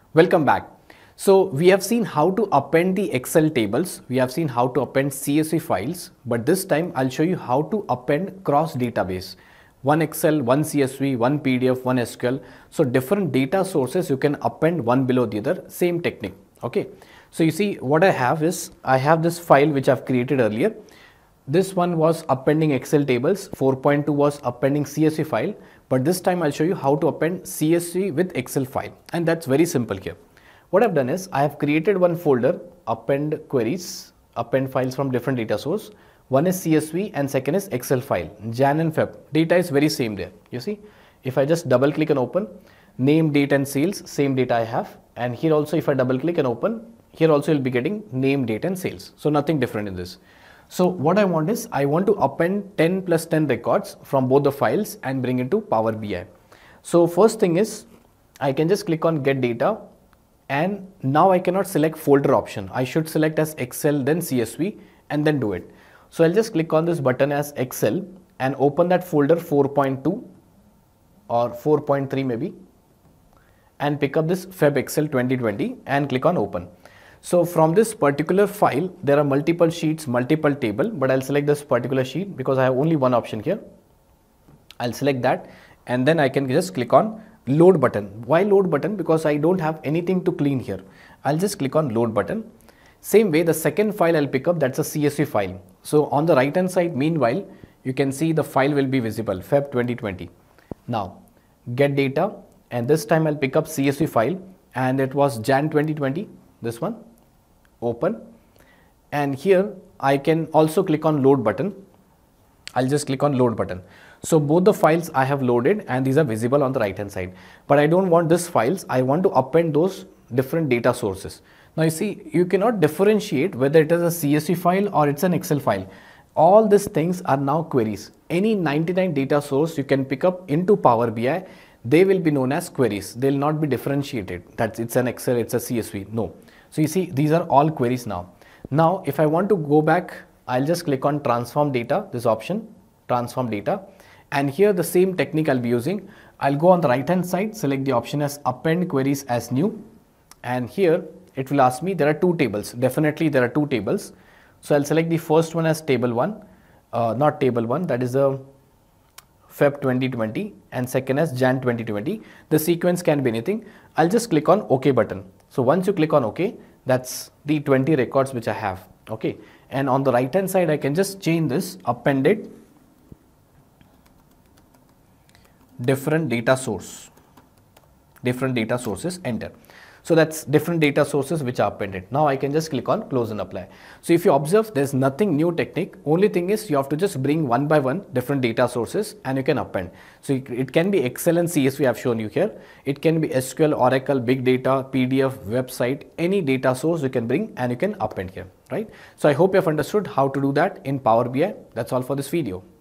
Welcome back. So we have seen how to append the Excel tables. We have seen how to append CSV files, but this time I'll show you how to append cross database. One Excel, one CSV, one PDF, one SQL. So different data sources you can append one below the other, same technique. Okay. So you see what I have is, I have this file which I've created earlier. This one was appending Excel tables, 4.2 was appending CSV file, but this time I'll show you how to append CSV with Excel file, and that's very simple here. What I've done is I have created one folder, append queries, append files from different data source. One is CSV and second is Excel file, Jan and Feb. Data is very same there. You see, if I just double click and open, name, date and sales, same data I have, and here also if I double click and open, here also you'll be getting name, date and sales. So nothing different in this. So what I want is, I want to append 10 plus 10 records from both the files and bring it to Power BI. So first thing is, I can just click on get data, and now I cannot select folder option. I should select as Excel, then CSV, and then do it. So I'll just click on this button as Excel and open that folder 4.2 or 4.3 maybe, and pick up this Feb Excel 2020 and click on open. So from this particular file, there are multiple sheets, multiple table, but I'll select this particular sheet because I have only one option here. I'll select that, and then I can just click on load button. Why load button? Because I don't have anything to clean here. I'll just click on load button. Same way, the second file I'll pick up, that's a CSV file. So on the right hand side, meanwhile, you can see the file will be visible, Feb 2020. Now get data, and this time I'll pick up CSV file, and it was Jan 2020, this one. Open, and here I can also click on load button. I'll just click on load button. So both the files I have loaded and these are visible on the right hand side, but I don't want these files. I want to append those different data sources. Now you see, you cannot differentiate whether it is a CSV file or it's an Excel file. All these things are now queries. Any 99 data source you can pick up into Power BI, they will be known as queries. They'll not be differentiated. That's it's an Excel, it's a CSV. No. So you see, these are all queries now. Now, if I want to go back, I'll just click on transform data, this option, transform data. And here the same technique I'll be using. I'll go on the right hand side, select the option as append queries as new. And here it will ask me, there are two tables. Definitely there are two tables. So I'll select the first one as table 1, not table 1, that is the Feb 2020, and second as Jan 2020. The sequence can be anything. I'll just click on OK button. So once you click on OK, that's the 20 records which I have. Okay. And on the right hand side, I can just change this, appended different data source, different data sources, enter. So that's different data sources which are appended. Now I can just click on close and apply. So if you observe, there's nothing new technique. Only thing is you have to just bring one by one different data sources and you can append. So it can be Excel and CSV I've shown you here. It can be SQL, Oracle, big data, PDF, website, any data source you can bring and you can append here, right? So I hope you have understood how to do that in Power BI. That's all for this video.